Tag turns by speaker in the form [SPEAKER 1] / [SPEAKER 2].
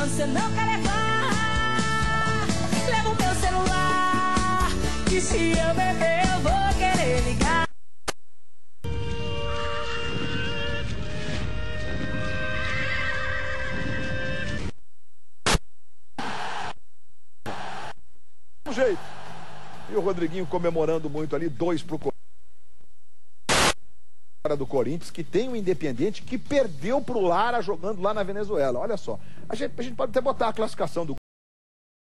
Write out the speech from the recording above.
[SPEAKER 1] você não quer levar, leva o meu celular, que se eu beber eu vou querer ligar.
[SPEAKER 2] Um jeito. E o Rodriguinho comemorando muito ali, 2 pro Corinthians. Do Corinthians, que tem um Independiente que perdeu pro Lara jogando lá na Venezuela. Olha só. A gente pode até botar a classificação do